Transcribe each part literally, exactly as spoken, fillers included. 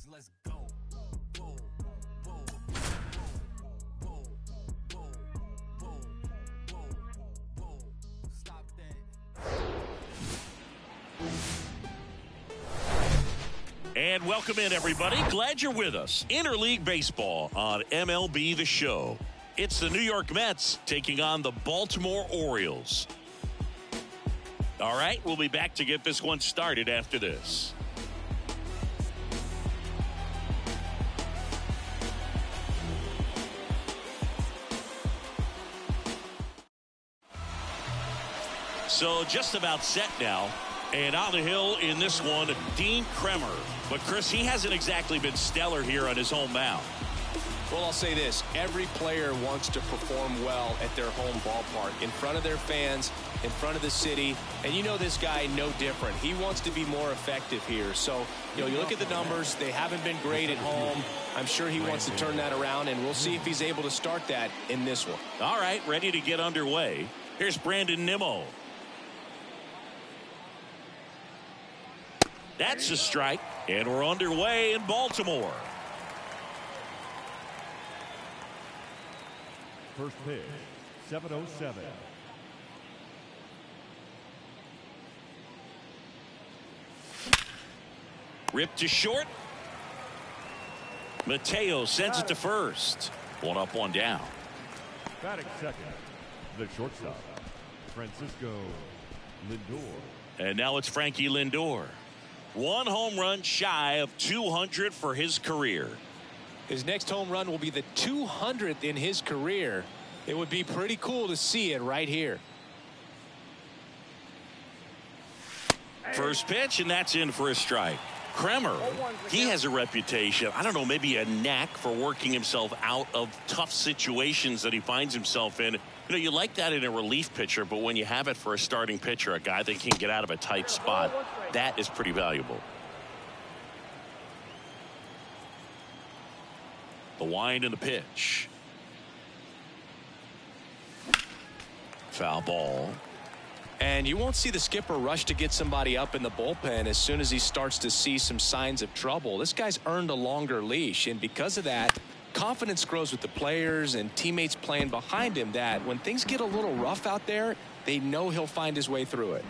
Let's go. Boom, boom, boom, boom, boom, boom, boom. Stop that. And welcome in, everybody. Glad you're with us. Interleague Baseball on M L B The Show. It's the New York Mets taking on the Baltimore Orioles. All right, we'll be back to get this one started after this. So just about set now. And on the hill in this one, Dean Kremer. But, Chris, he hasn't exactly been stellar here on his home mound. Well, I'll say this. Every player wants to perform well at their home ballpark, in front of their fans, in front of the city. And you know this guy no different. He wants to be more effective here. So, you know, you look at the numbers. They haven't been great at home. I'm sure he wants to turn that around, and we'll see if he's able to start that in this one. All right, ready to get underway. Here's Brandon Nimmo. That's a strike, and we're underway in Baltimore. First pitch, seven oh seven. Ripped to short. Mateo sends it to first. One up, one down. Batting second, the shortstop, Francisco Lindor. And now it's Frankie Lindor. One home run shy of two hundred for his career. His next home run will be the two hundredth in his career. It would be pretty cool to see it right here. First pitch, and that's in for a strike. Kremer, he has a reputation, I don't know, maybe a knack for working himself out of tough situations that he finds himself in. You know, you like that in a relief pitcher, but when you have it for a starting pitcher, a guy that can get out of a tight spot, that is pretty valuable. The wind and the pitch. Foul ball. And you won't see the skipper rush to get somebody up in the bullpen as soon as he starts to see some signs of trouble. This guy's earned a longer leash, and because of that, confidence grows with the players and teammates playing behind him, that when things get a little rough out there, they know he'll find his way through it.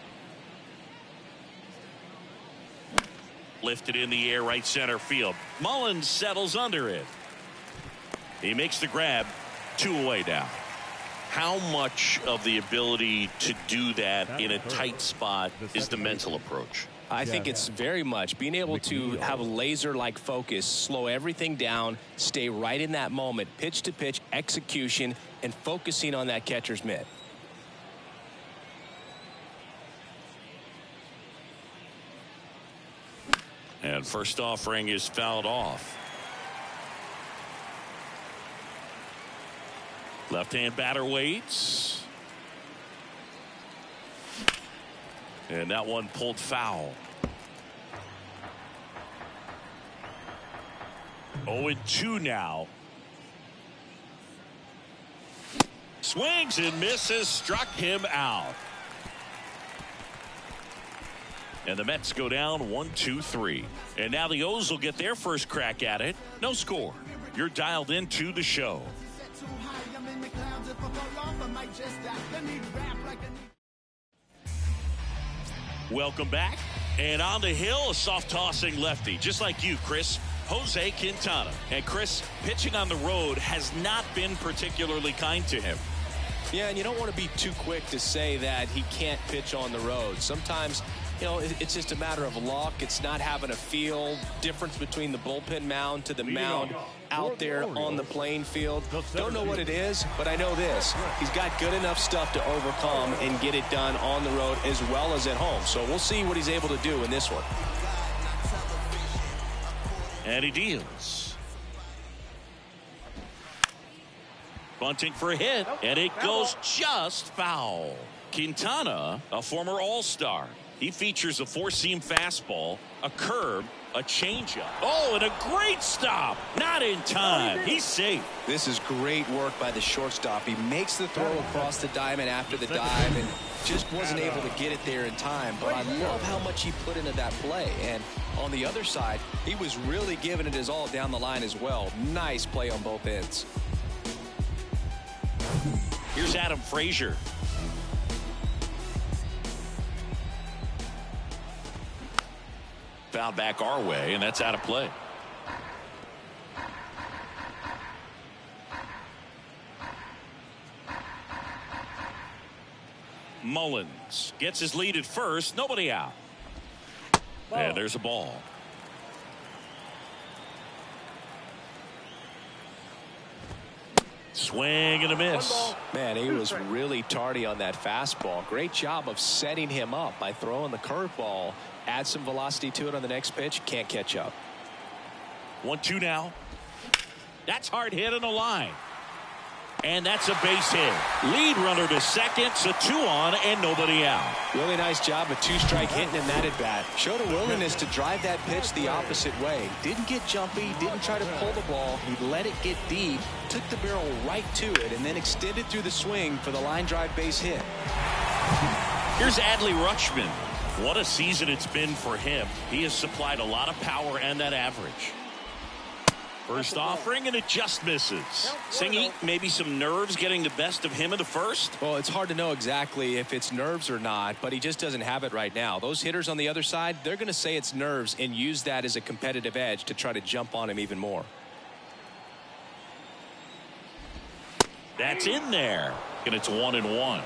Lifted in the air, right center field. Mullins settles under it. He makes the grab. Two away now. How much of the ability to do that in a tight spot is the mental approach? I think it's very much being able to have a laser-like focus, slow everything down, stay right in that moment, pitch-to-pitch execution, and focusing on that catcher's mitt. And first offering is fouled off. Left-hand batter waits. And that one pulled foul. oh and two now. Swings and misses, struck him out. And the Mets go down one, two, three. And now the O's will get their first crack at it. No score. You're dialed into the show. Welcome back. And on the hill, a soft tossing lefty, just like you, Chris, Jose Quintana. And Chris, pitching on the road has not been particularly kind to him. Yeah, and you don't want to be too quick to say that he can't pitch on the road. Sometimes, you know, it's just a matter of luck. It's not having a feel difference between the bullpen mound to the mound out there on the playing field. Don't know what it is, but I know this. He's got good enough stuff to overcome and get it done on the road as well as at home. So we'll see what he's able to do in this one. And he deals. Bunting for a hit, and it goes just foul. Quintana, a former All-Star, He features a four-seam fastball, a curve, a changeup. Oh, and a great stop. Not in time. He's safe. This is great work by the shortstop. He makes the throw across the diamond after the dive and just wasn't able to get it there in time. But I love how much he put into that play. And on the other side, he was really giving it his all down the line as well. Nice play on both ends. Here's Adam Frazier. Foul back our way, and that's out of play. Mullins gets his lead at first. Nobody out. Ball. And there's a ball. Swing and a miss. Man, he was really tardy on that fastball. Great job of setting him up by throwing the curveball. Add some velocity to it on the next pitch. Can't catch up. One two now. That's hard hit on the line. And that's a base hit. Lead runner to second, so two on and nobody out. Really nice job of two-strike hitting in that at-bat. Showed a willingness to drive that pitch the opposite way. Didn't get jumpy, didn't try to pull the ball. He let it get deep, took the barrel right to it, and then extended through the swing for the line drive base hit. Here's Adley Rutschman. What a season it's been for him. He has supplied a lot of power and that average. First offering, and it just misses. Singy, maybe some nerves getting the best of him in the first? Well, it's hard to know exactly if it's nerves or not, but he just doesn't have it right now. Those hitters on the other side, they're going to say it's nerves and use that as a competitive edge to try to jump on him even more. That's in there, and it's one and one.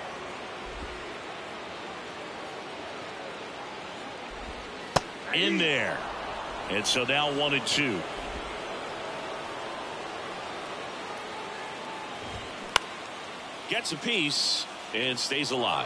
In there. And so now one and two. Gets a piece and stays alive.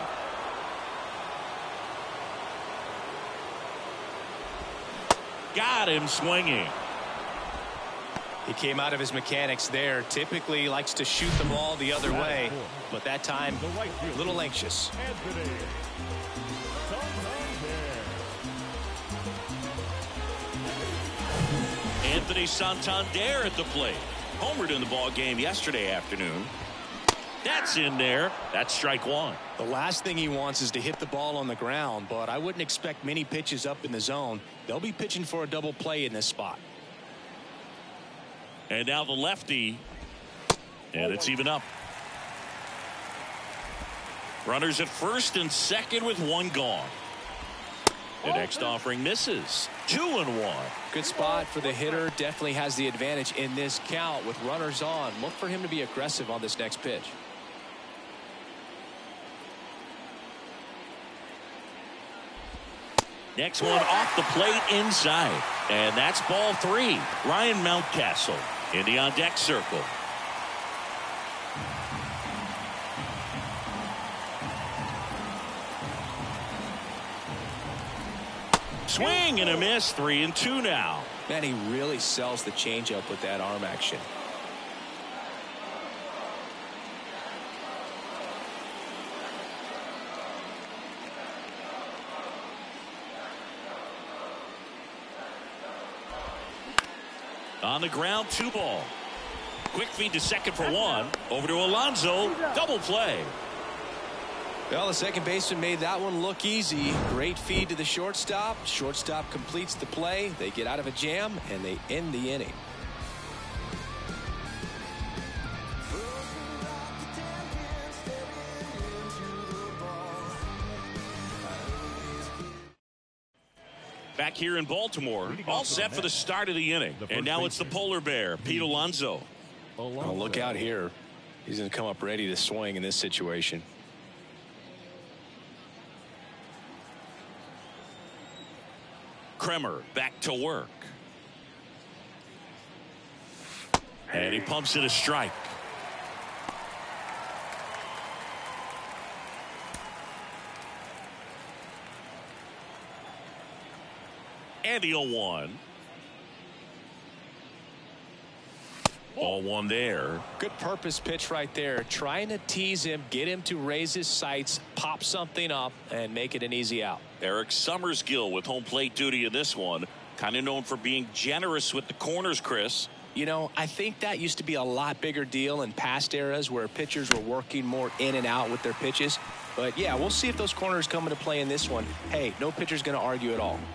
Got him swinging. He came out of his mechanics there. Typically he likes to shoot the ball the other way, but that time a little anxious. Anthony Santander at the plate. Homered in the ball game yesterday afternoon. That's in there. That's strike one. The last thing he wants is to hit the ball on the ground, but I wouldn't expect many pitches up in the zone. They'll be pitching for a double play in this spot. And now the lefty. And it's even up. Runners at first and second with one gone. The next offering misses. Two and one. Good spot for the hitter. Definitely has the advantage in this count with runners on. Look for him to be aggressive on this next pitch. Next one off the plate inside. And that's ball three. Ryan Mountcastle in the on-deck circle. Swing and a miss. Three and two now. Man, he really sells the changeup with that arm action. On the ground, two ball. Quick feed to second for one. Over to Alonso. Double play. Well, the second baseman made that one look easy. Great feed to the shortstop. Shortstop completes the play. They get out of a jam, and they end the inning. Back here in Baltimore, all set for the start of the inning. And now it's the polar bear, Pete Alonso. Oh, look out here. He's going to come up ready to swing in this situation. Kremer back to work. And he pumps it a strike. And the oh one. Ball one there. Good purpose pitch right there. Trying to tease him, get him to raise his sights, pop something up, and make it an easy out. Eric Summersgill with home plate duty in this one. Kind of known for being generous with the corners, Chris. You know, I think that used to be a lot bigger deal in past eras where pitchers were working more in and out with their pitches. But, yeah, we'll see if those corners come into play in this one. Hey, no pitcher's going to argue at all.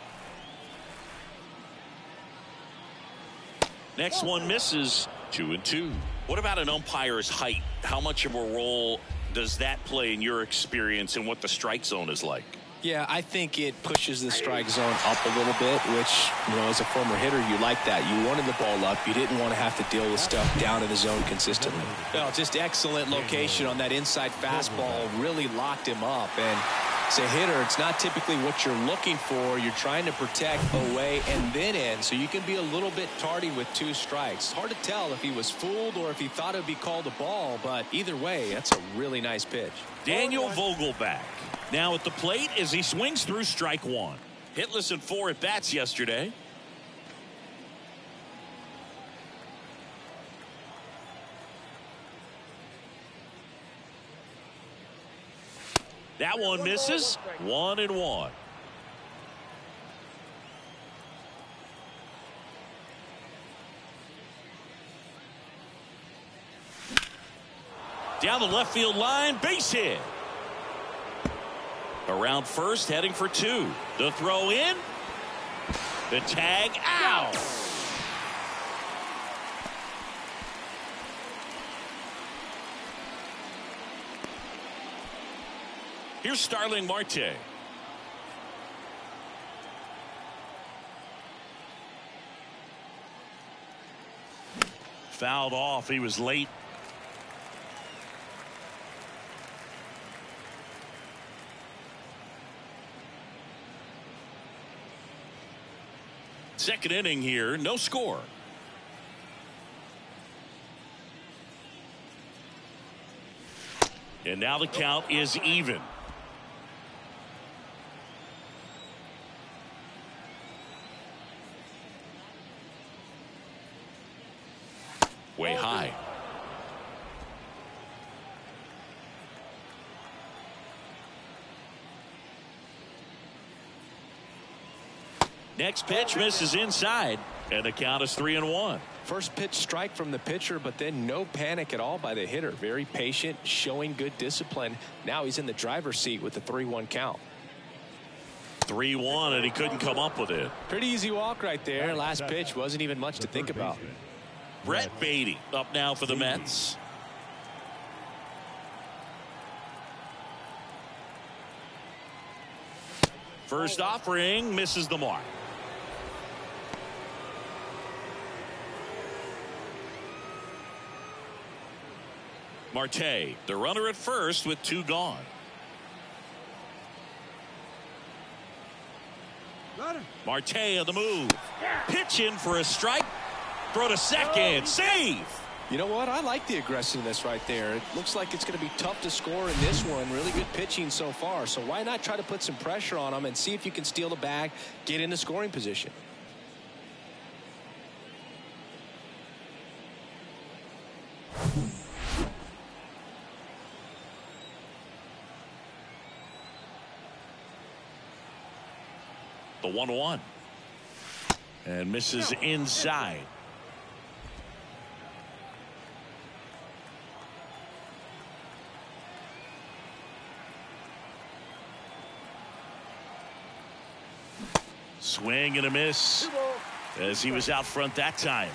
Next one misses. Two and two. What about an umpire's height? How much of a role does that play in your experience and what the strike zone is like? Yeah, I think it pushes the strike zone up a little bit, which, you know, as a former hitter, you like that. You wanted the ball up. You didn't want to have to deal with stuff down in the zone consistently. Well, just excellent location on that inside fastball. Really locked him up. And as a hitter, it's not typically what you're looking for. You're trying to protect away and then in, so you can be a little bit tardy with two strikes. Hard to tell if he was fooled or if he thought it would be called a ball, but either way, that's a really nice pitch. Daniel Vogelbach now at the plate as he swings through strike one. Hitless in four at bats yesterday. That one misses. One and one. Down the left field line, base hit. Around first, heading for two. The throw in. The tag out. Here's Starling Marte. Fouled off. He was late. Second inning here, no score. And now the count is even. Way high. Next pitch misses inside, and the count is three and one. First pitch strike from the pitcher, but then no panic at all by the hitter. Very patient, showing good discipline. Now he's in the driver's seat with the three one count. three one, and he couldn't come up with it. Pretty easy walk right there. Last pitch wasn't even much to think about. Brett Baty up now for the Mets. First offering misses the mark. Marte, the runner at first with two gone. Marte on the move. Pitch in for a strike. Throw to second. Save. You know what? I like the aggressiveness right there. It looks like it's going to be tough to score in this one. Really good pitching so far. So why not try to put some pressure on him and see if you can steal the bag, get into scoring position. The one one. And misses inside. Swing and a miss as he was out front that time.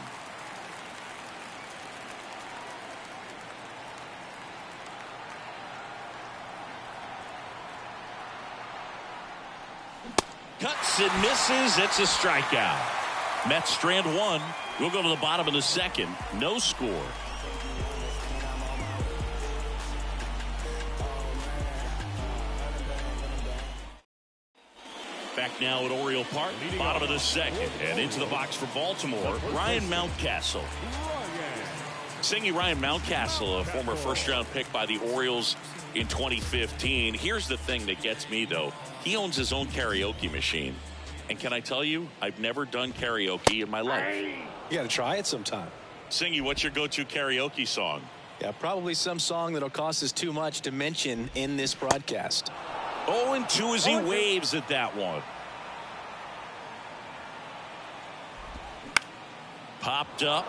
Cuts and misses. It's a strikeout. Mets strand one. We'll go to the bottom of the second. No score. Back now at Oriole Park, bottom of the second, and into the box for Baltimore, Ryan Mountcastle. Singing Ryan Mountcastle, a former first-round pick by the Orioles in twenty fifteen. Here's the thing that gets me, though. He owns his own karaoke machine. And can I tell you, I've never done karaoke in my life. You got to try it sometime. Singy, what's your go-to karaoke song? Yeah, probably some song that'll cost us too much to mention in this broadcast. oh and two as he waves at that one. Popped up.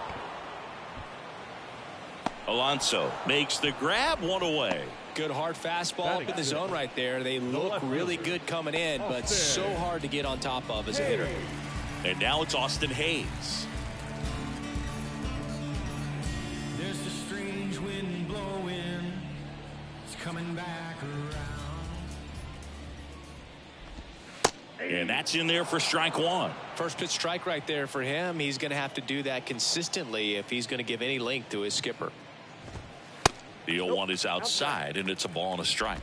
Alonso makes the grab, one away. Good hard fastball up in the zone right there. They look really good coming in, but so hard to get on top of as a hitter. And now it's Austin Hayes. There's a strange wind blowing. It's coming back around. And that's in there for strike one. First pitch strike right there for him. He's going to have to do that consistently if he's going to give any length to his skipper. The oh one is outside, and it's a ball and a strike.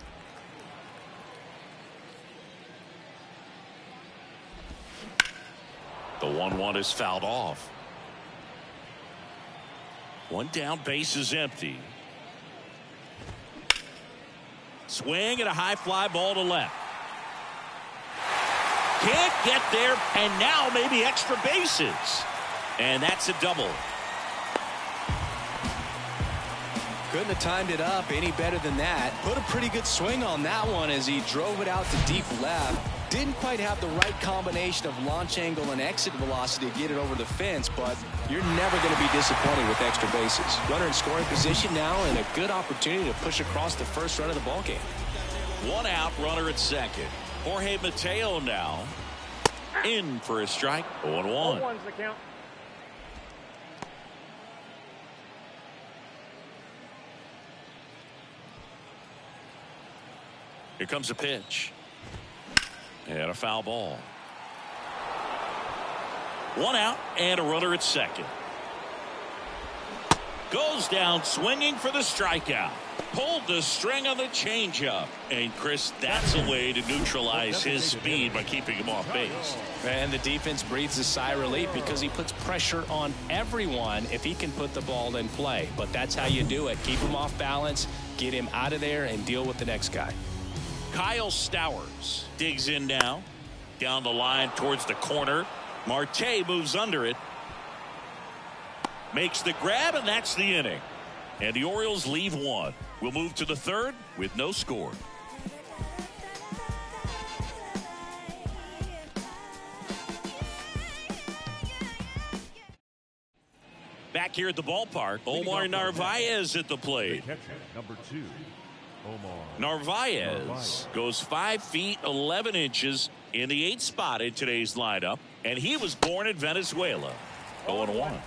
The one one is fouled off. One down, base is empty. Swing and a high fly ball to left. Can't get there, and now maybe extra bases. And that's a double. Couldn't have timed it up any better than that. Put a pretty good swing on that one as he drove it out to deep left. Didn't quite have the right combination of launch angle and exit velocity to get it over the fence, but you're never going to be disappointed with extra bases. Runner in scoring position now, and a good opportunity to push across the first run of the ballgame. One out, runner at second. Jorge Mateo now in for a strike. oh and one. One's the count. Here comes a pitch. And a foul ball. One out and a runner at second. Goes down swinging for the strikeout. Pulled the string on the changeup. And Chris, that's a way to neutralize his speed by keeping him off base. And the defense breathes a sigh of relief because he puts pressure on everyone if he can put the ball in play. But that's how you do it. Keep him off balance, get him out of there, and deal with the next guy. Kyle Stowers digs in now. Down the line towards the corner. Marte moves under it. Makes the grab, and that's the inning. And the Orioles leave one. We'll move to the third with no score. Back here at the ballpark, Omar Narvaez at the plate. Catcher, number two, Omar Narvaez goes five feet eleven inches in the eighth spot in today's lineup, and he was born in Venezuela. oh and one.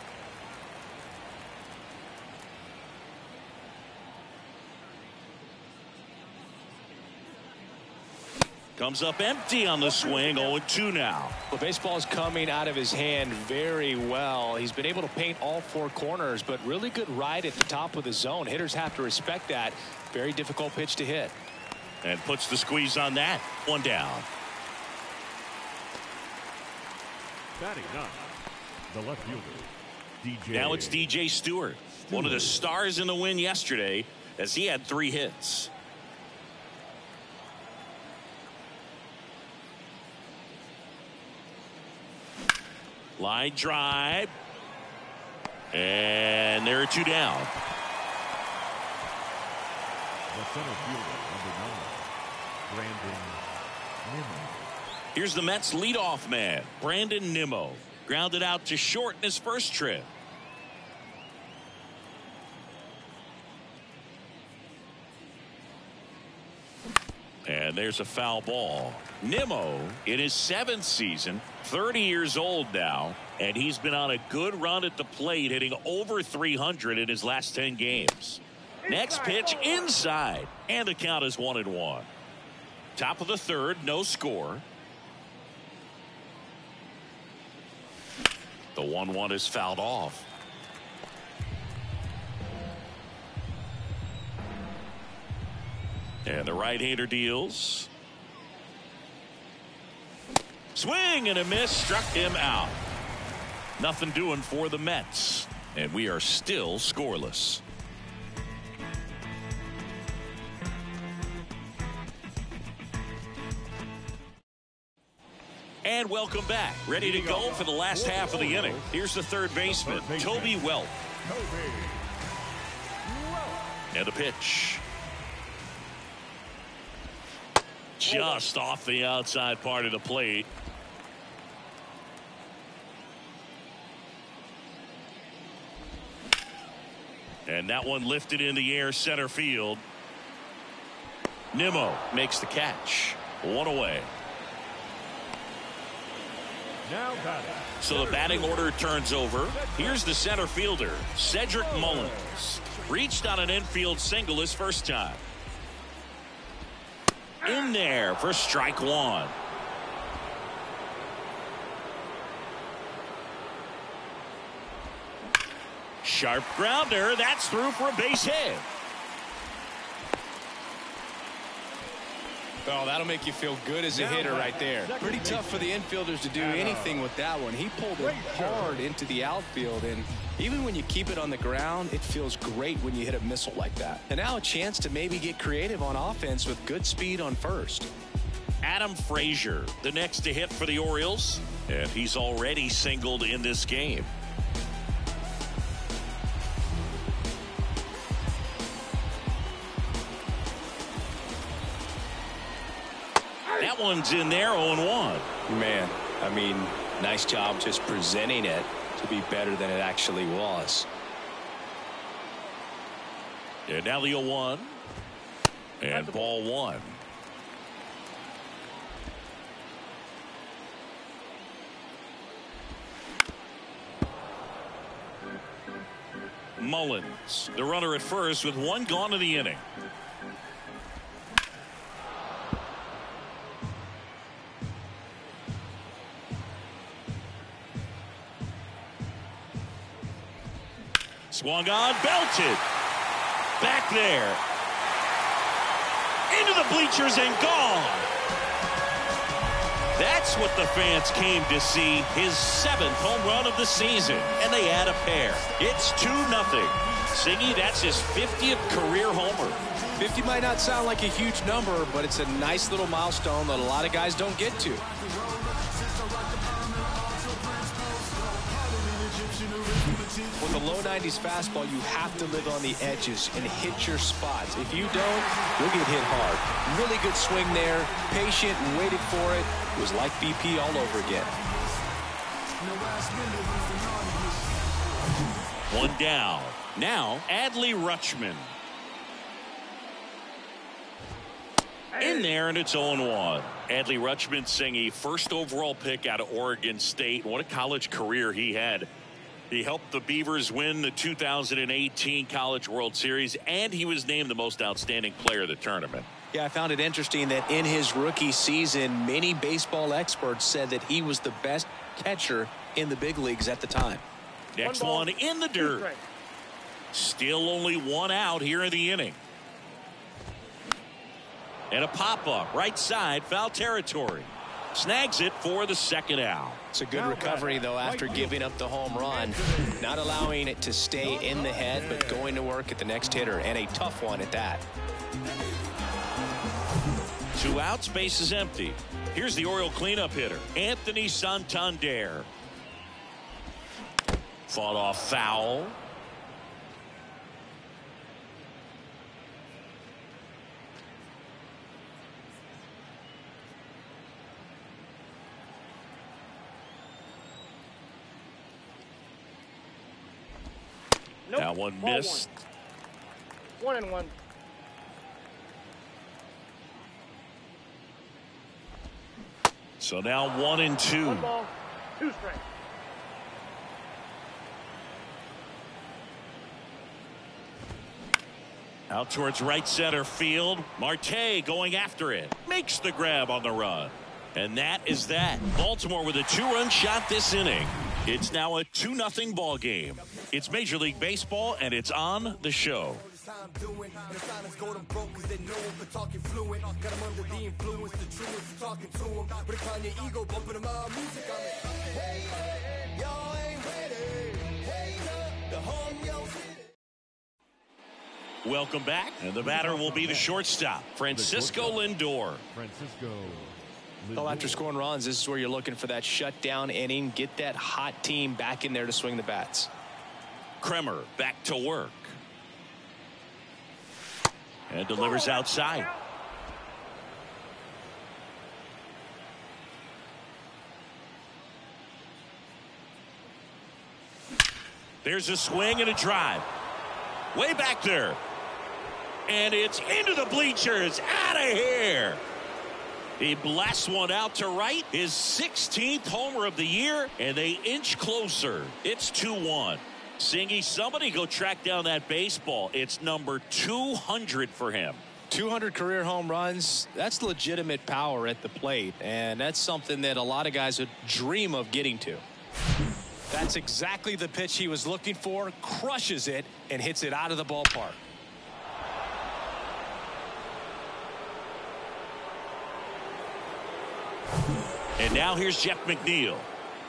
Comes up empty on the swing. oh and two now. The baseball is coming out of his hand very well. He's been able to paint all four corners, but really good ride at the top of the zone. Hitters have to respect that. Very difficult pitch to hit. And puts the squeeze on that. One down. batting ninth, the left fielder, D J. Now it's D J Stewart, one of the stars in the win yesterday, as he had three hits. Line drive. And there are two down. The center fielder, number nine, Brandon Nimmo. Here's the Mets leadoff man, Brandon Nimmo. Grounded out to short in his first trip. And there's a foul ball. Nimmo in his seventh season, thirty years old now, and he's been on a good run at the plate, hitting over three hundred in his last ten games. Next pitch inside, and the count is one and one. Top of the third, no score. The one one is fouled off. And the right-hander deals. Swing and a miss, struck him out. Nothing doing for the Mets, and we are still scoreless. And welcome back. Ready to go for the last half of the inning. Here's the third baseman, Toby Welp. And the pitch. Just off the outside part of the plate. And that one lifted in the air center field. Nimmo makes the catch. One away. Now batting. So the batting order turns over. Here's the center fielder, Cedric Mullins. Reached on an infield single his first time. In there for strike one. Sharp grounder. That's through for a base hit. Oh, that'll make you feel good as a hitter right there. Pretty tough for the infielders to do anything with that one. He pulled it hard into the outfield, and even when you keep it on the ground, it feels great when you hit a missile like that. And now a chance to maybe get creative on offense with good speed on first. Adam Frazier, the next to hit for the Orioles, and he's already singled in this game. That one's in there, oh and one. Man, I mean, nice job just presenting it to be better than it actually was. And now the oh one. And ball one. Mullins, the runner at first with one gone in the inning. Swung on, belted. Back there. Into the bleachers and gone. That's what the fans came to see. His seventh home run of the season. And they add a pair. It's two nothing. Singy, that's his fiftieth career homer. fifty might not sound like a huge number, but it's a nice little milestone that a lot of guys don't get to. With a low nineties fastball, you have to live on the edges and hit your spots. If you don't, you'll get hit hard. Really good swing there. Patient and waited for it. It was like B P all over again. One down. Now, Adley Rutschman. In there, and it's oh and one. Adley Rutschman, Singy, first overall pick out of Oregon State. What a college career he had. He helped the Beavers win the two thousand eighteen College World Series, and he was named the most outstanding player of the tournament. Yeah, I found it interesting that in his rookie season, many baseball experts said that he was the best catcher in the big leagues at the time. Next one, one in the dirt. Still only one out here in the inning. And a pop-up, right side, foul territory. Snags it for the second out. It's a good recovery, though, after giving up the home run. Not allowing it to stay in the head, but going to work at the next hitter, and a tough one at that. Two outs, base is empty. Here's the Oriole cleanup hitter, Anthony Santander. Fought off foul. Nope. That one Ball missed. One. one and one. So now one and two. One ball, two strikes. Out towards right center field. Marte going after it. Makes the grab on the run. And that is that. Baltimore with a two-run shot this inning. It's now a two nothing ball game. It's Major League Baseball, and it's on the show. Welcome back, and the batter will be the shortstop, Francisco Lindor. Francisco Well, after scoring runs, this is where you're looking for that shutdown inning. Get that hot team back in there to swing the bats. Kremer back to work. And delivers outside. There's a swing and a drive. Way back there. And it's into the bleachers. Out of here. He blasts one out to right. His sixteenth homer of the year. And they inch closer. It's two one. Singy, somebody go track down that baseball. It's number two hundred for him. two hundred career home runs. That's legitimate power at the plate. And that's something that a lot of guys would dream of getting to. That's exactly the pitch he was looking for. Crushes it and hits it out of the ballpark. And now here's Jeff McNeil.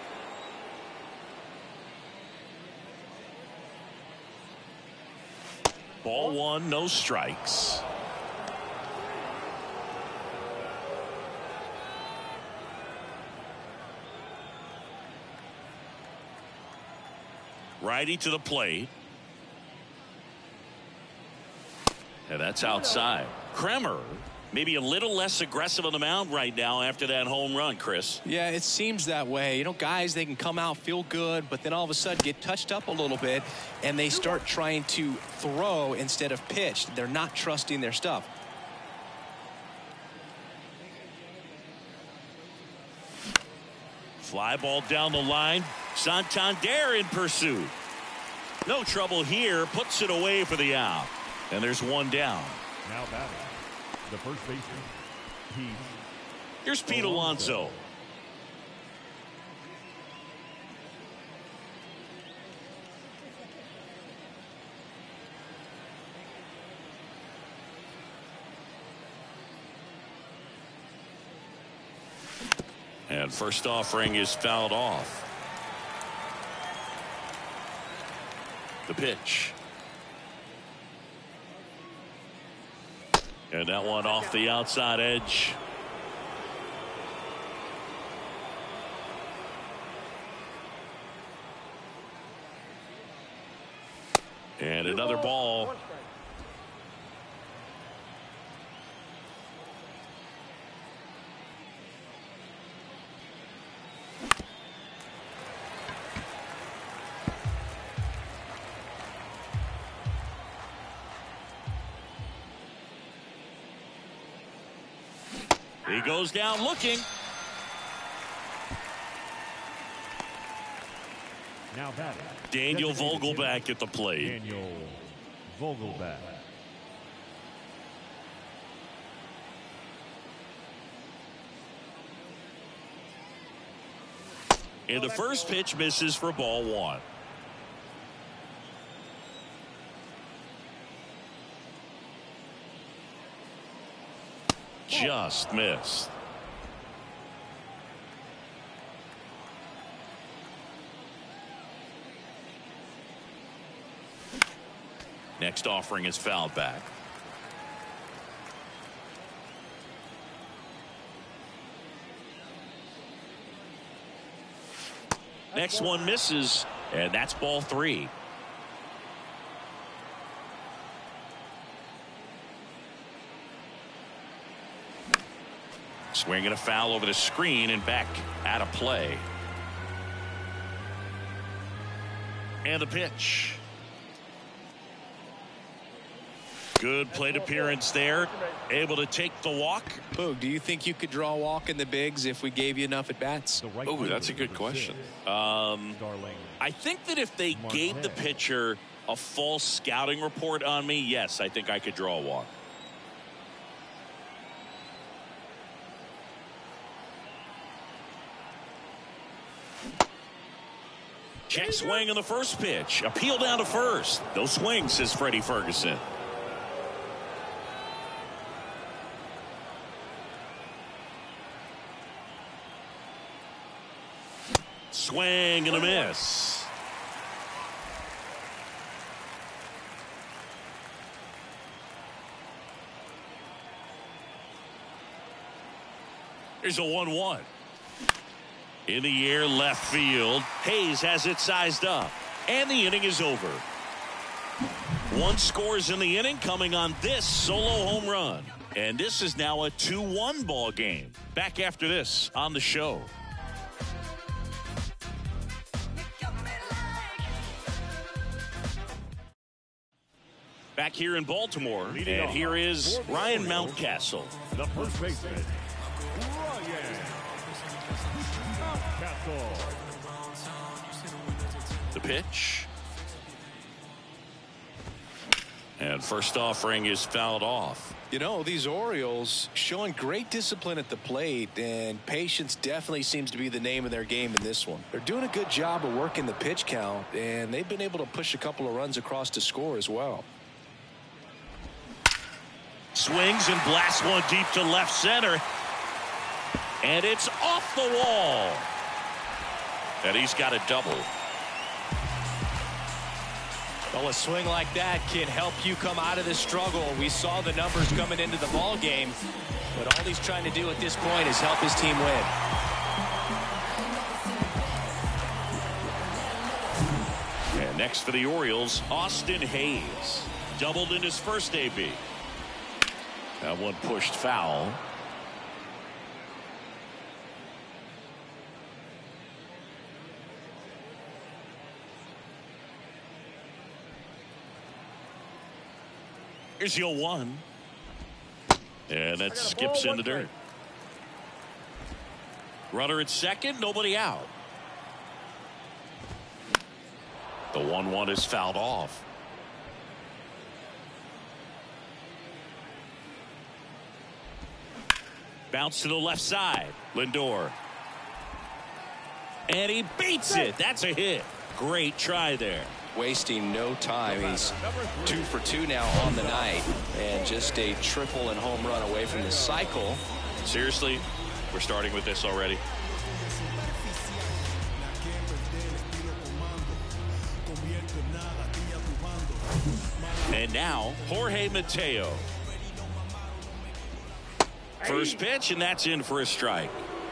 Ball one, no strikes. Righty to the plate. And that's outside. Kremer maybe a little less aggressive on the mound right now after that home run, Chris. Yeah, it seems that way. You know, guys, they can come out, feel good, but then all of a sudden get touched up a little bit, and they start trying to throw instead of pitch. They're not trusting their stuff. Fly ball down the line. Santander in pursuit. No trouble here. Puts it away for the out. And there's one down. Now batting, the first baseman, Pete. Here's Pete Alonso. And first offering is fouled off. The pitch. And that one off the outside edge. And another ball. He goes down looking. Now batting, Daniel designated Vogelback at the plate. Daniel Vogelback. And the first pitch misses for ball one. Just missed. Next offering is fouled back. Next one misses, and that's ball three. Swinging a foul over the screen and back out of play. And the pitch. Good plate appearance there. Able to take the walk. Boog, do you think you could draw a walk in the bigs if we gave you enough at bats? Right Oh, that's a good question. Um, I think that if they gave the pitcher a false scouting report on me, yes, I think I could draw a walk. Check swing on the first pitch. Appeal down to first. No swing, says Freddie Ferguson. Swing and a miss. Here's a one one. In the air, left field. Hayes has it sized up. And the inning is over. One scores in the inning coming on this solo home run. And this is now a two one ball game. Back after this on the show. Back here in Baltimore, Leading and off here is for Ryan the Orioles, Mountcastle. The first baseman, Ryan Mountcastle. The pitch. And first offering is fouled off. You know, these Orioles showing great discipline at the plate, and patience definitely seems to be the name of their game in this one. They're doing a good job of working the pitch count, and they've been able to push a couple of runs across to score as well. Swings and blasts one deep to left center. And it's off the wall. And he's got a double. Well, a swing like that can help you come out of the struggle. We saw the numbers coming into the ball game, but all he's trying to do at this point is help his team win. And next for the Orioles, Austin Hayes. Doubled in his first A B. That one pushed foul. Here's the oh one. And that skips in the dirt. Runner at second, nobody out. The one one is fouled off. Bounce to the left side. Lindor. And he beats it. That's a hit. Great try there. Wasting no time. He's two for two now on the night, and just a triple and home run away from the cycle. Seriously, we're starting with this already. And now Jorge Mateo. First pitch, and that's in for a strike.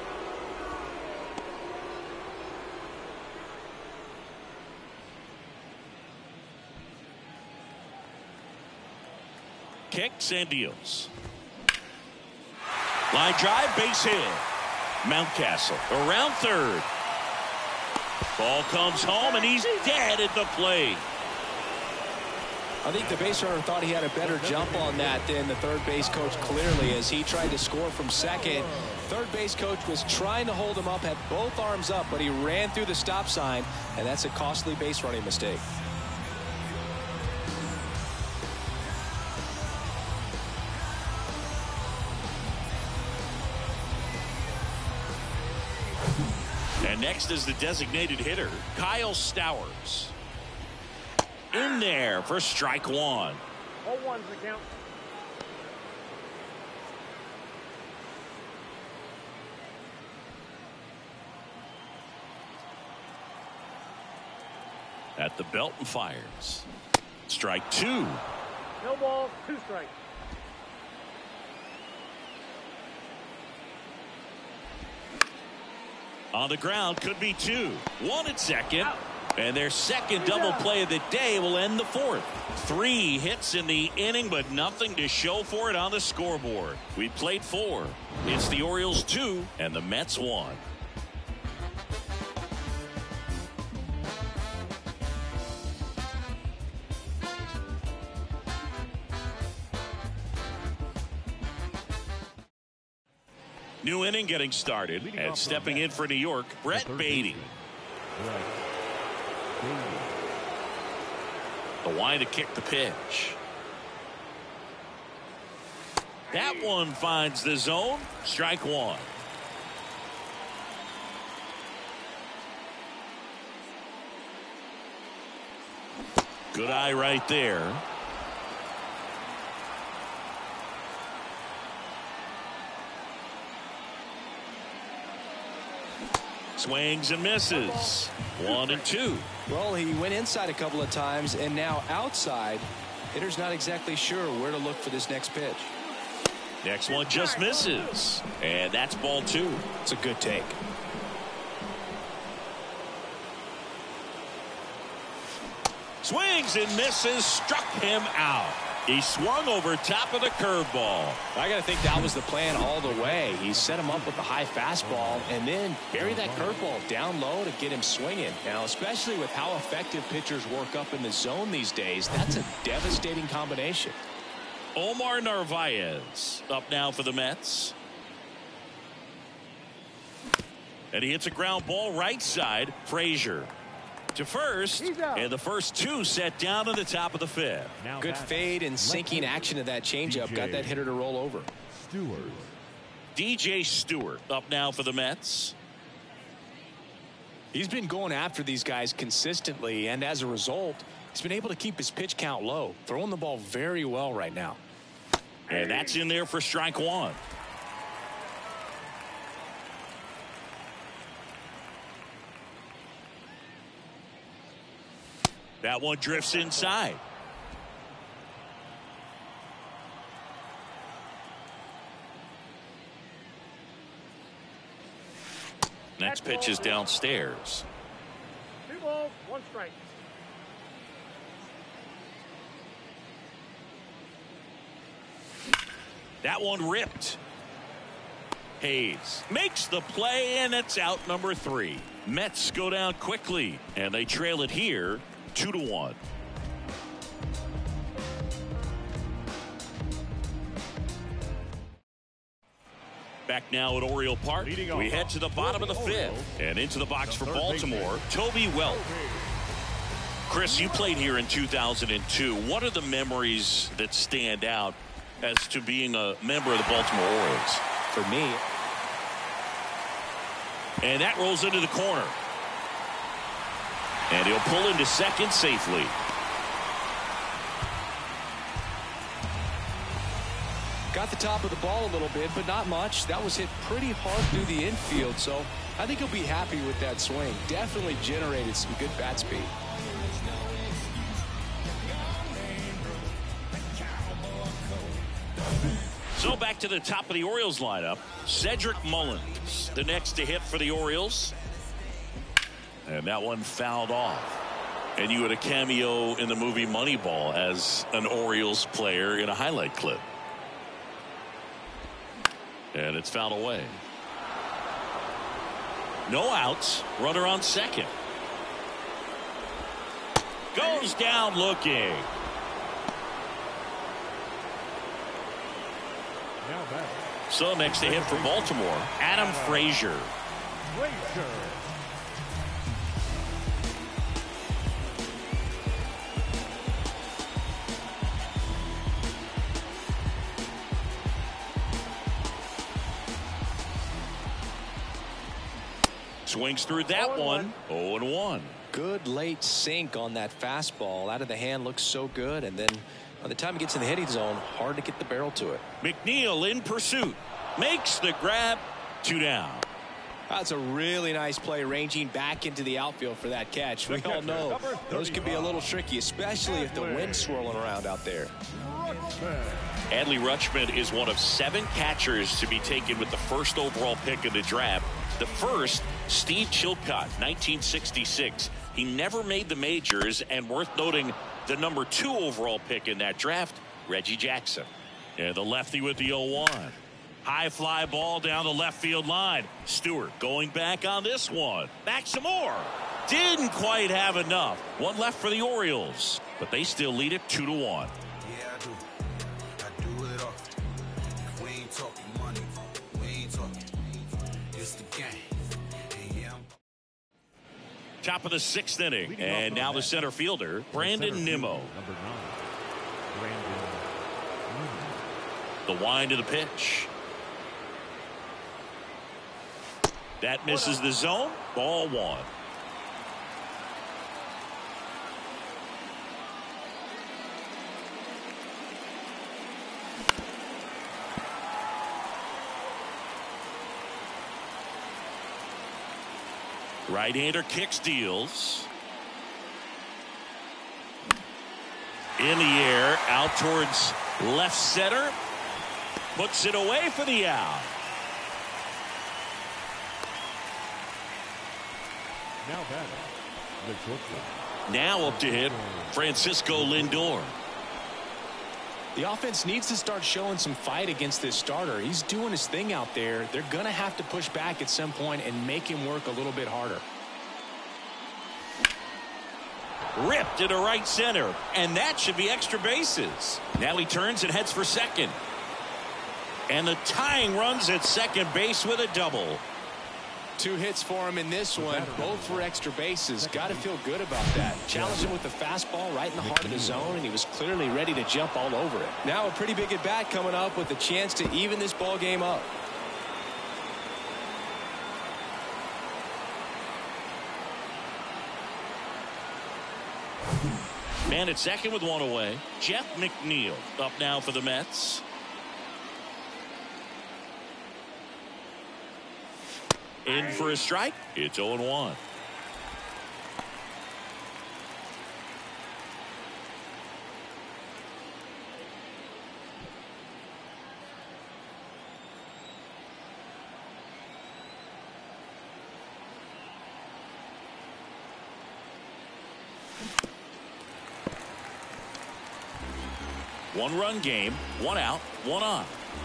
Kicks and deals. Line drive, base hit. Mountcastle around third. Ball comes home, and he's dead at the plate. I think the base runner thought he had a better jump on that than the third base coach, clearly, as he tried to score from second. Third base coach was trying to hold him up, had both arms up, but he ran through the stop sign, and that's a costly base running mistake. And next is the designated hitter, Kyle Stowers. In there for strike one. oh one's the count. At the belt and fires. Strike two. No ball, two strikes. On the ground, could be two. One at second. And their second double play of the day will end the fourth. Three hits in the inning, but nothing to show for it on the scoreboard. We played four. It's the Orioles two and the Mets one. New inning getting started, and stepping in for New York, Brett Beatty. The wind to kick the pitch. That one finds the zone. Strike one. Good eye right there. Swings and misses. One and two. Well, he went inside a couple of times, and now outside. Hitter's not exactly sure where to look for this next pitch. Next one just misses. And that's ball two. It's a good take. Swings and misses, struck him out. He swung over top of the curveball. I got to think that was the plan all the way. He set him up with the high fastball and then bury that curveball down low to get him swinging. Now, especially with how effective pitchers work up in the zone these days, that's a devastating combination. Omar Narvaez up now for the Mets. And he hits a ground ball right side. Frazier to first, and the first two set down to the top of the fifth. Now Good fade and sinking action of that changeup got that hitter to roll over. Stewart. D J Stewart up now for the Mets. He's been going after these guys consistently, and as a result, he's been able to keep his pitch count low, throwing the ball very well right now. And that's in there for strike one. That one drifts inside. Next pitch is downstairs. Two balls, one strike. That one ripped. Hayes makes the play, and it's out number three. Mets go down quickly, and they trail it here two to one. Back now at Oriole Park. We head to the bottom of the fifth and into the box for Baltimore. Toby Welch. Chris, you played here in two thousand two. What are the memories that stand out as to being a member of the Baltimore Orioles? For me. And that rolls into the corner. And he'll pull into second safely. Got the top of the ball a little bit, but not much. That was hit pretty hard through the infield, so I think he'll be happy with that swing. Definitely generated some good bat speed. So back to the top of the Orioles lineup. Cedric Mullins, the next to hit for the Orioles. And that one fouled off. And you had a cameo in the movie Moneyball as an Orioles player in a highlight clip. And it's fouled away. No outs. Runner on second. Goes down looking. Now back. So next to hit for Baltimore, Adam Frazier. Frazier. Swings through that one. oh and one. Good late sink on that fastball. Out of the hand looks so good, and then by the time he gets in the hitting zone, hard to get the barrel to it. McNeil in pursuit. Makes the grab. Two down. That's a really nice play, ranging back into the outfield for that catch. We all know those can be a little tricky, especially if the wind's swirling around out there. Adley Rutschman is one of seven catchers to be taken with the first overall pick in the draft. The first, Steve Chilcott, nineteen sixty-six. He never made the majors, and worth noting, the number two overall pick in that draft, Reggie Jackson. And the lefty with the oh one. High fly ball down the left field line. Stewart going back on this one. Back some more. Didn't quite have enough. One left for the Orioles, but they still lead it two to one. Yeah, I do. I do it all. We ain't talking money. We ain't talking. It's the game. And yeah, I'm Top of the sixth inning, and now the center fielder, Brandon Nimmo. Number nine. Brandon Nimmo. The wind of the pitch. That misses the zone. Ball one. Right-hander kicks, deals. In the air, out towards left center. puts it away for the out. Now batting, the shortstop. Now up to hit, Francisco Lindor. The offense needs to start showing some fight against this starter. He's doing his thing out there. They're going to have to push back at some point and make him work a little bit harder. Ripped into right center, and that should be extra bases. Now he turns and heads for second. And the tying runs at second base with a double. Two hits for him in this one, both for extra bases. Got to feel good about that. Challenged him with the fastball right in the heart of the zone, and he was clearly ready to jump all over it. Now a pretty big at bat coming up with a chance to even this ball game up. Man at second with one away. Jeff McNeil up now for the Mets. In for a strike. It's oh and one. One run game, one out, one on.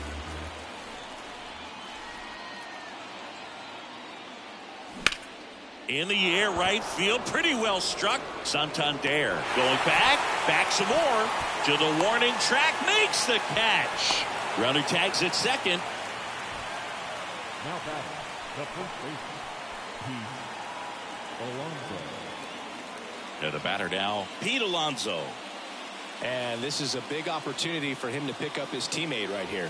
In the air, right field, pretty well struck. Santander going back, back some more to the warning track, makes the catch. Runner tags at second. Now batting, the first baseman, Pete Alonso. And the batter now, Pete Alonso. And this is a big opportunity for him to pick up his teammate right here.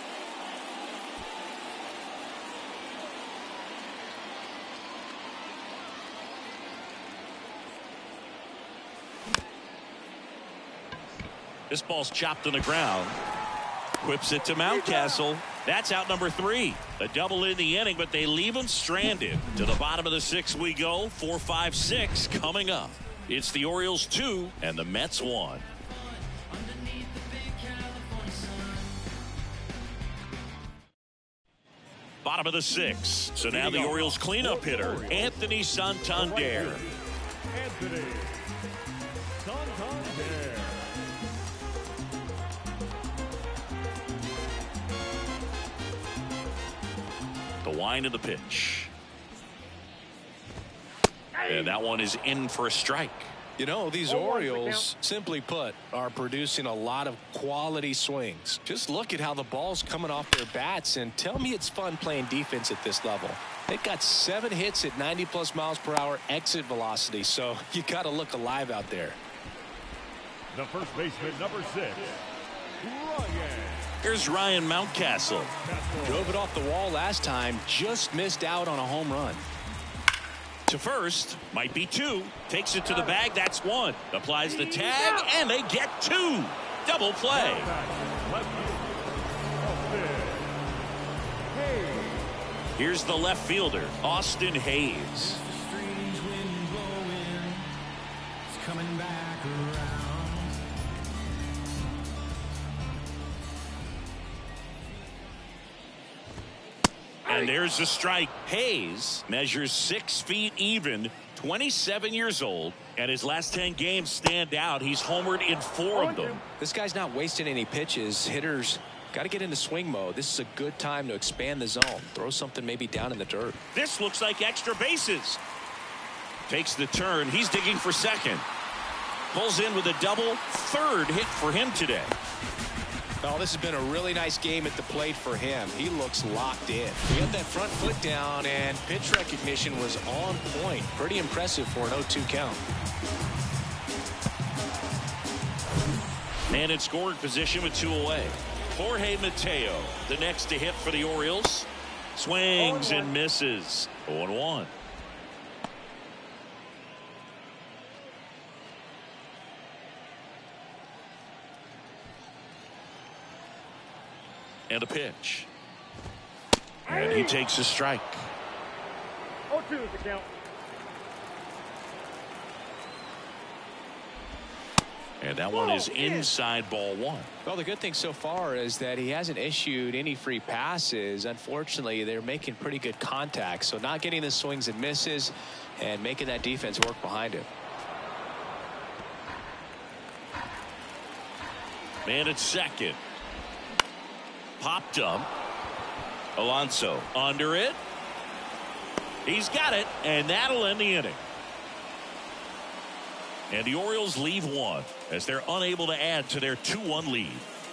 This ball's chopped on the ground. Whips it to Mountcastle. That's out number three. A double in the inning, but they leave him stranded. To the bottom of the sixth we go. Four, five, six coming up. It's the Orioles two and the Mets one. Bottom of the sixth. So now the Orioles cleanup hitter, Anthony Santander. Anthony Santander. The wind of the pitch. And that one is in for a strike. You know, these Orioles, simply put, are producing a lot of quality swings. Just look at how the ball's coming off their bats, and tell me it's fun playing defense at this level. They've got seven hits at ninety plus miles per hour exit velocity, so you got to look alive out there. The first baseman, number six, Ryan. Here's Ryan Mountcastle. Drove it off the wall last time, just missed out on a home run. To first, might be two. Takes it to the bag, that's one. Applies the tag, and they get two. Double play. Here's the left fielder, Austin Hayes. Strange wind blowing, it's coming back around. And there's the strike. Hayes measures six feet even, twenty-seven years old, and his last ten games stand out. He's homered in four of them. This guy's not wasting any pitches. Hitters got to get into swing mode. This is a good time to expand the zone. Throw something maybe down in the dirt. This looks like extra bases. Takes the turn. He's digging for second. Pulls in with a double. Third hit for him today. Oh, this has been a really nice game at the plate for him. He looks locked in. He got that front foot down, and pitch recognition was on point. Pretty impressive for an oh two count. Man in scoring position with two away. Jorge Mateo, the next to hit for the Orioles. Swings and misses. oh and one. And a pitch. And he takes a strike. oh two is the count. And that one is inside ball one. Well, the good thing so far is that he hasn't issued any free passes. Unfortunately, they're making pretty good contact. So not getting the swings and misses and making that defense work behind him. Man at second. Popped up. Alonso under it. He's got it, and that'll end the inning. And the Orioles leave one as they're unable to add to their two one lead.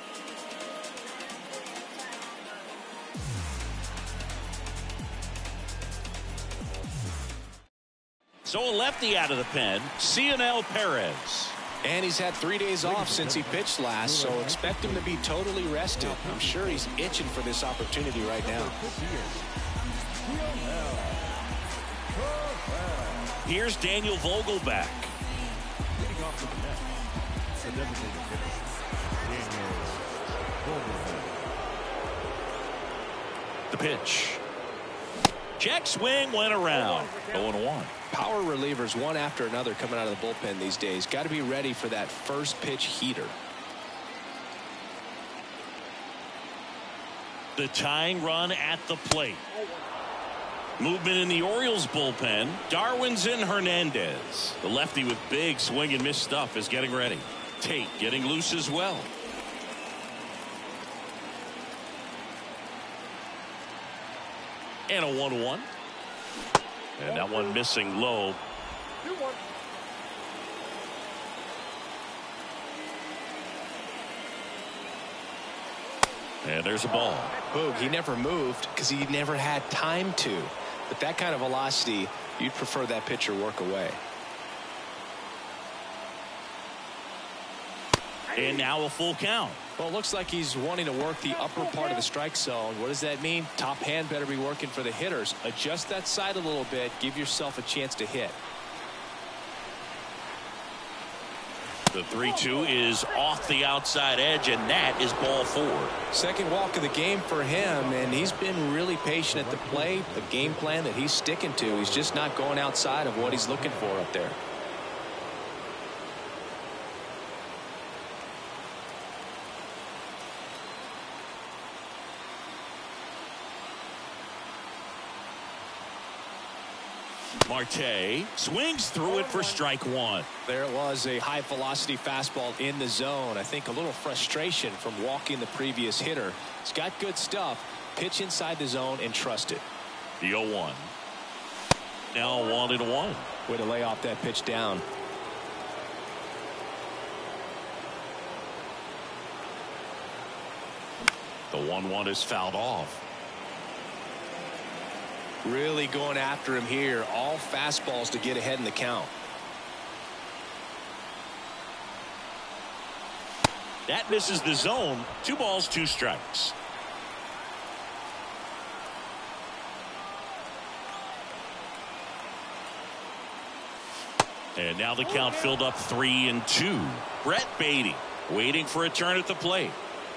So a lefty out of the pen, Cionel Perez. And he's had three days off since he pitched last, so expect him to be totally rested. I'm sure he's itching for this opportunity right now. Here's Daniel Vogelbach. Leading off the net, the designated hitter, Daniel Vogelbach. The pitch. Check swing went around. oh and one. Power relievers one after another coming out of the bullpen these days. Got to be ready for that first pitch heater. The tying run at the plate. Movement in the Orioles bullpen. Darwinzon Hernandez. The lefty with big swing and miss stuff is getting ready. Tate getting loose as well. And a one one. And that one missing low. And there's a ball. Boog, he never moved because he never had time to. But that kind of velocity, you'd prefer that pitcher work away. And now a full count. Well, it looks like he's wanting to work the upper part of the strike zone. What does that mean? Top hand better be working for the hitters. Adjust that side a little bit. Give yourself a chance to hit. The three two is off the outside edge, and that is ball four. Second walk of the game for him, and he's been really patient at the plate. The game plan that he's sticking to. He's just not going outside of what he's looking for up there. Marte swings through it for strike one. There it was, a high velocity fastball in the zone. I think a little frustration from walking the previous hitter. He's got good stuff. Pitch inside the zone and trust it. The oh one. Now one and one. Way to lay off that pitch down. The one one is fouled off. Really going after him here. All fastballs to get ahead in the count. That misses the zone. Two balls, two strikes. And now the count filled up three and two. Brett Baty waiting for a turn at the plate.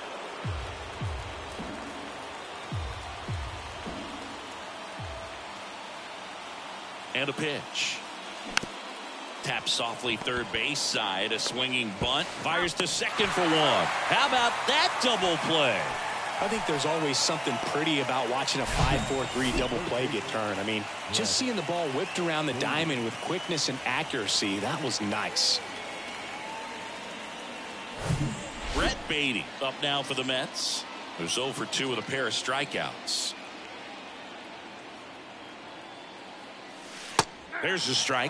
And a pitch. Taps softly third base side. A swinging bunt. Fires to second for one. How about that double play? I think there's always something pretty about watching a five four three double play get turned. I mean, just seeing the ball whipped around the diamond with quickness and accuracy, that was nice. Brett Baty up now for the Mets. Who's oh for two with a pair of strikeouts. There's the strike.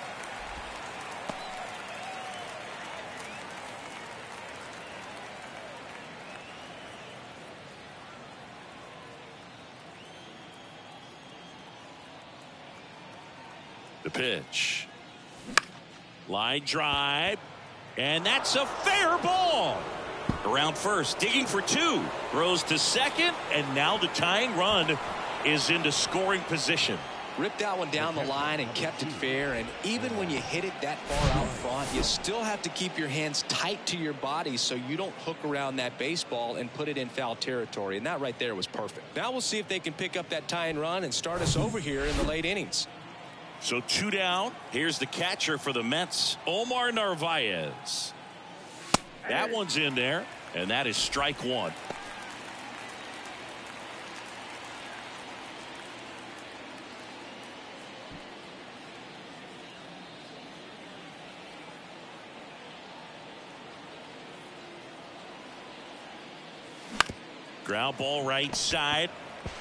The pitch. Line drive. And that's a fair ball. Around first, digging for two. Throws to second, and now the tying run is into scoring position. Ripped that one down the line and kept it fair. And even when you hit it that far out front, you still have to keep your hands tight to your body so you don't hook around that baseball and put it in foul territory. And that right there was perfect. Now we'll see if they can pick up that tying run and start us over here in the late innings. So two down. Here's the catcher for the Mets, Omar Narvaez. That one's in there, and that is strike one. Ground ball right side.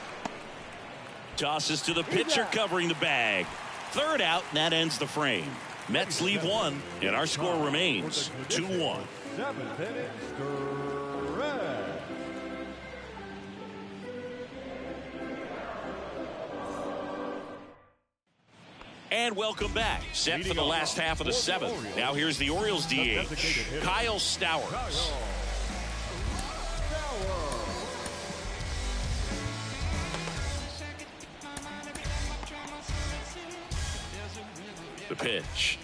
Tosses to the pitcher covering the bag. Third out, and that ends the frame. Mets leave one, and our score remains two one. Seventh inning, stretch. And welcome back. Set for the last half of the seventh. Now here's the Orioles D H, Kyle Stowers. The pitch.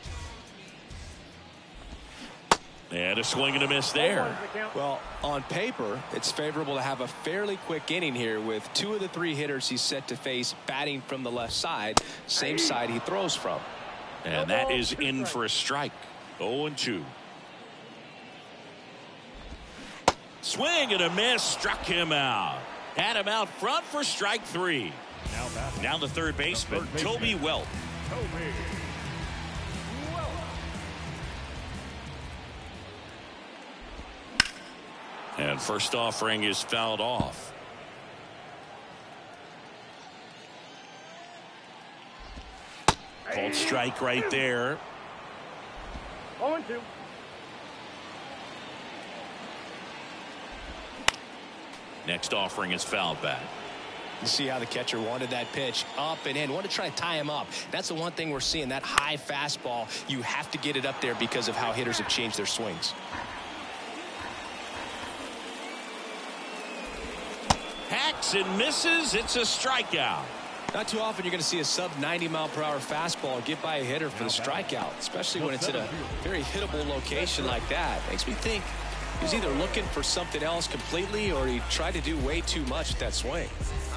And a swing and a miss there. Well, on paper, it's favorable to have a fairly quick inning here with two of the three hitters he's set to face batting from the left side, same side he throws from. And that is in for a strike. oh and two. Swing and a miss, struck him out. Had him out front for strike three. Now, now the third baseman, the third baseman Toby Welp. Toby. And first offering is fouled off. Called strike right there. oh and two. Next offering is fouled back. You see how the catcher wanted that pitch up and in. Want to try to tie him up. That's the one thing we're seeing. That high fastball, you have to get it up there because of how hitters have changed their swings. Hacks and misses. It's a strikeout. Not too often you're going to see a sub ninety mile per hour fastball get by a hitter for the strikeout, especially when it's in a very hittable location like that. Makes me think he was either looking for something else completely or he tried to do way too much with that swing.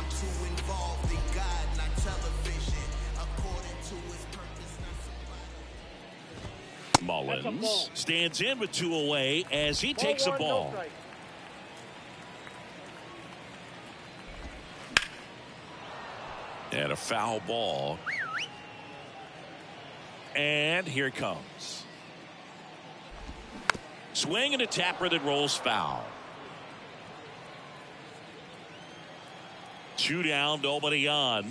Mullins stands in with two away as he takes a ball. And a foul ball. And here it comes. Swing and a tapper that rolls foul. Two down, nobody on.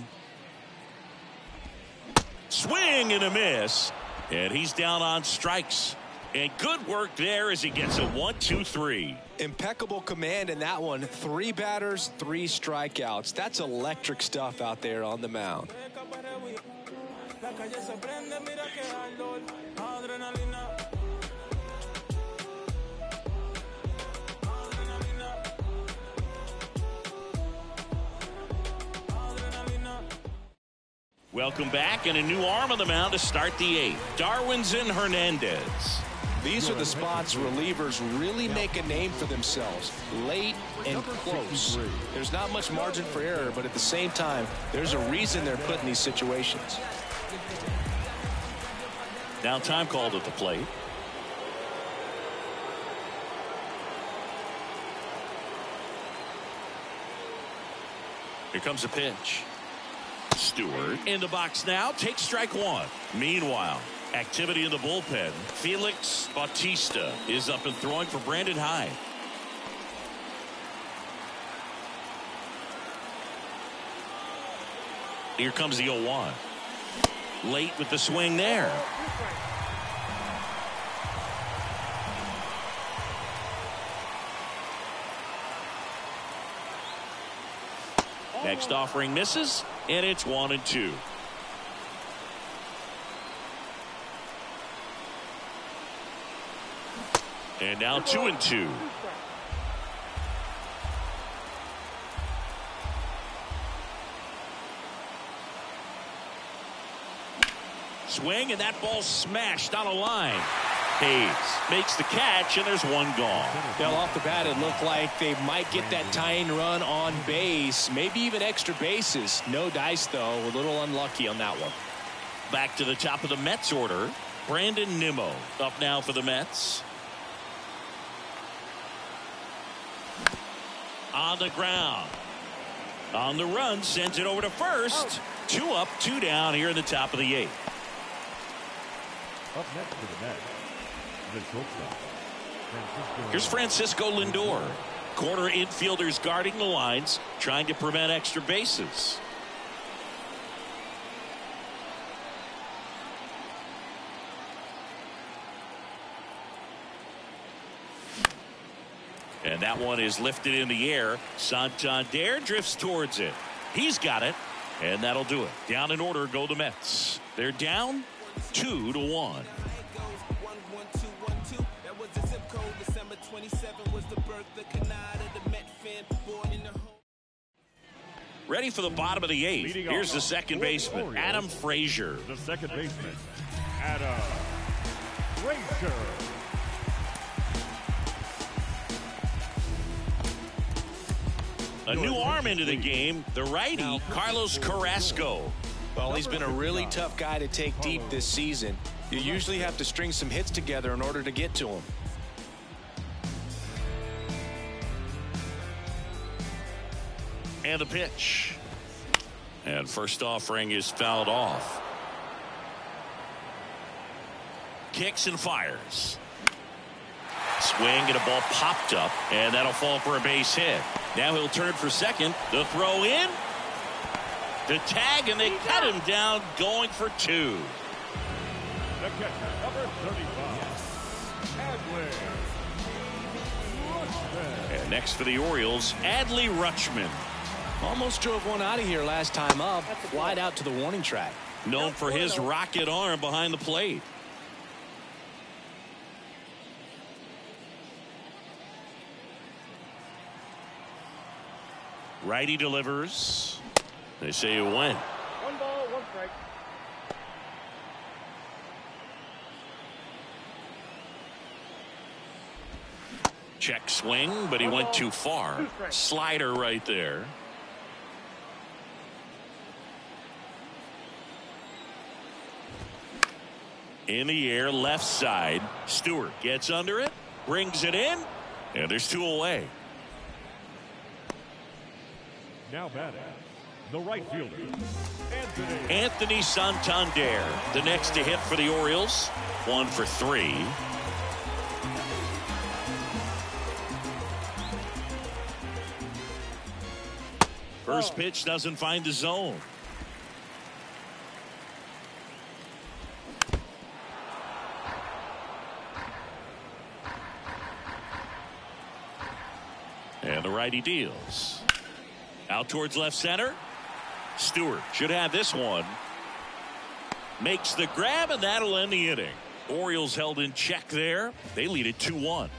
Swing and a miss. And he's down on strikes. And good work there as he gets a one, two, three. Impeccable command in that one. Three batters, three strikeouts. That's electric stuff out there on the mound. Welcome back, and a new arm on the mound to start the eighth. Darwinzon Hernandez. These are the spots relievers really make a name for themselves. Late and close. There's not much margin for error, but at the same time, there's a reason they're put in these situations. Now time called at the plate. Here comes a pitch. Stewart in the box now, takes strike one. Meanwhile, activity in the bullpen. Felix Bautista is up and throwing for Brandon Hyde. Here comes the oh one. Late with the swing there. Next offering misses, and it's one and two. And now two and two. Swing, and that ball smashed on a line. Hayes makes the catch, and there's one gone. Well, off the bat, it looked like they might get that tying run on base, maybe even extra bases. No dice, though. A little unlucky on that one. Back to the top of the Mets order. Brandon Nimmo up now for the Mets. on the ground. On the run, sends it over to first. Two up, two down here in the top of the eighth. Up next to the net, the shortstop, Francisco. Here's Francisco Lindor. Corner infielders guarding the lines, trying to prevent extra bases. And that one is lifted in the air. Santander drifts towards it. He's got it. And that'll do it. Down in order go the Mets. They're down two to one. Ready for the bottom of the eighth. Leading Here's off the second for the baseman, Orioles, Adam Frazier. The second baseman, Adam Frazier. A new arm into the game, the righty, Carlos Carrasco. Well, he's been a really tough guy to take deep this season. You usually have to string some hits together in order to get to him. And the pitch. And first offering is fouled off. Kicks and fires. Swing and a ball popped up, and that'll fall for a base hit. Now he'll turn for second. The throw in. The tag, and they cut him down, going for two. The catcher, number thirty-five, Adley Rutschman. And next for the Orioles, Adley Rutschman. Almost drove one out of here last time up. Wide out to the warning track. Known for his rocket arm behind the plate. Righty delivers. They say it went. One ball, one strike. Check swing, but he went too far. Slider right there. In the air, left side. Stewart gets under it, brings it in, and there's two away. Now batting, the right fielder, Anthony. Anthony Santander, the next to hit for the Orioles. One for three. First pitch doesn't find the zone. And the righty deals. Out towards left center. Stewart should have this one. Makes the grab, and that'll end the inning. Orioles held in check there. They lead it two one.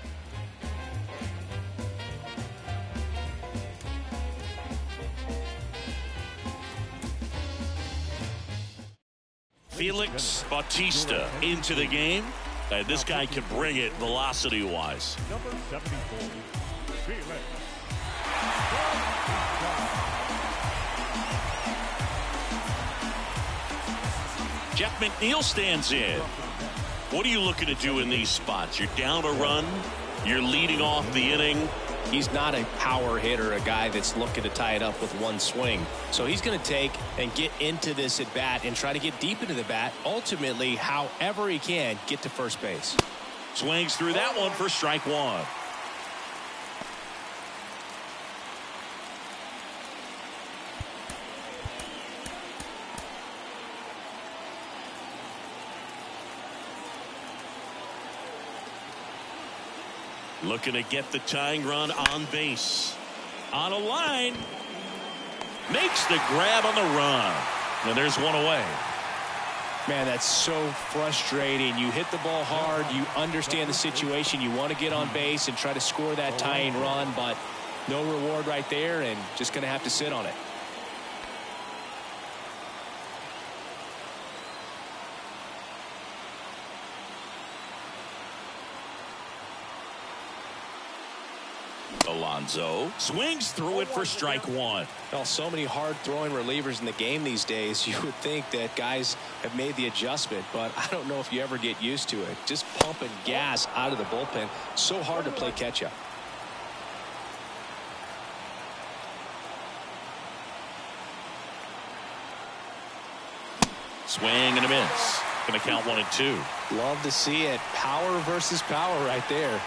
Felix Bautista into the game. And this guy can bring it velocity-wise. Number seventy-four, Felix. Jeff McNeil stands in. What are you looking to do in these spots? You're down a run. You're leading off the inning. He's not a power hitter, a guy that's looking to tie it up with one swing. So he's going to take and get into this at bat and try to get deep into the bat. Ultimately, however he can, get to first base. Swings through that one for strike one. Looking to get the tying run on base. On a line. Makes the grab on the run. And there's one away. Man, that's so frustrating. You hit the ball hard. You understand the situation. You want to get on base and try to score that tying run, but no reward right there, and just going to have to sit on it. Alonso swings through it for strike one. Well, so many hard throwing relievers in the game these days. You would think that guys have made the adjustment, but I don't know if you ever get used to it. Just pumping gas out of the bullpen. So hard to play catch up. Swing and a miss. Going to count one and two. Love to see it. Power versus power right there.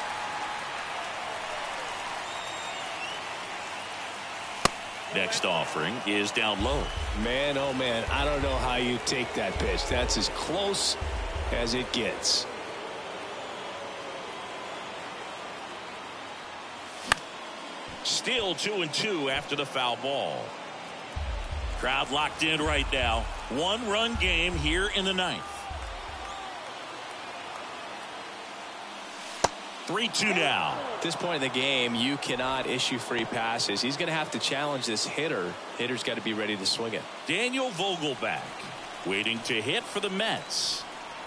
Next offering is down low. Man, oh man, I don't know how you take that pitch. That's as close as it gets. Still two and two after the foul ball. Crowd locked in right now. One run game here in the ninth. three two now. At this point in the game, you cannot issue free passes. He's going to have to challenge this hitter. Hitter's got to be ready to swing it. Daniel Vogelbach waiting to hit for the Mets.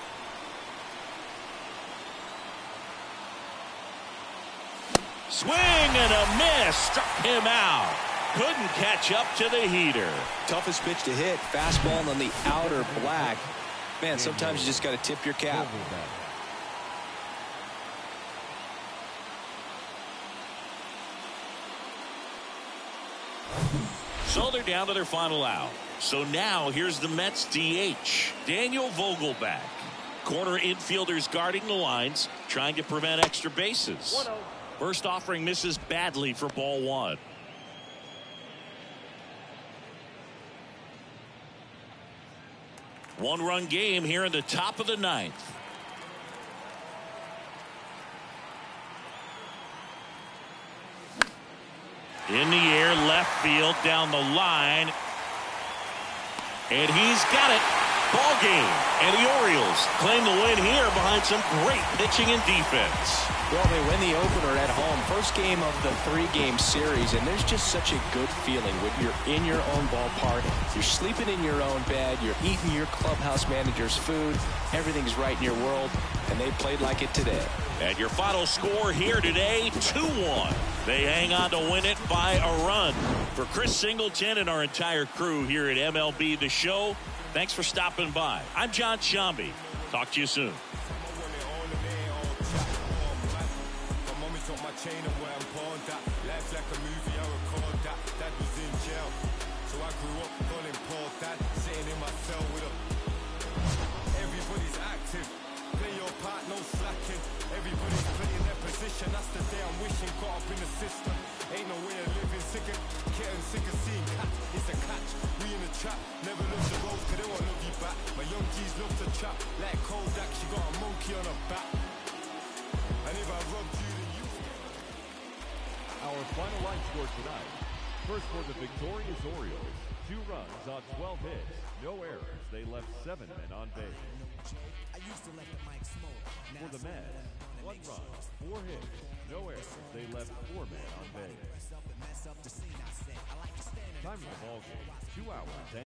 Swing and a miss. Struck him out. Couldn't catch up to the heater. Toughest pitch to hit. Fastball on the outer black. Man, sometimes you just got to tip your cap. So they're down to their final out. So now here's the Mets D H, Daniel Vogelbach. Corner infielders guarding the lines, trying to prevent extra bases. First offering misses badly for ball one. One run game here in the top of the ninth. In the air, left field, down the line. And he's got it. Ball game. And the Orioles claim the win here behind some great pitching and defense. Well, they win the opener at home. First game of the three-game series, and there's just such a good feeling when you're in your own ballpark. You're sleeping in your own bed. You're eating your clubhouse manager's food. Everything's right in your world, and they played like it today. And your final score here today, two one. They hang on to win it by a run. For Chris Singleton and our entire crew here at M L B The Show, thanks for stopping by. I'm John Shambi. Talk to you soon. That's the day I'm wishing, caught up in the system. Ain't no way of living, sick of getting sick of seeing cats. It's a catch, we in the trap. Never love the road, cause they won't love you back. My young G's love to trap. Like Kodak, she got a monkey on her back. And if I robbed you, then you. Our final line score tonight. First for the victorious Orioles. Two runs on twelve hits. No errors. They left seven men on base. For the Mets, one run, four hits, no errors. They left four men on base. Time of the ball game, two hours and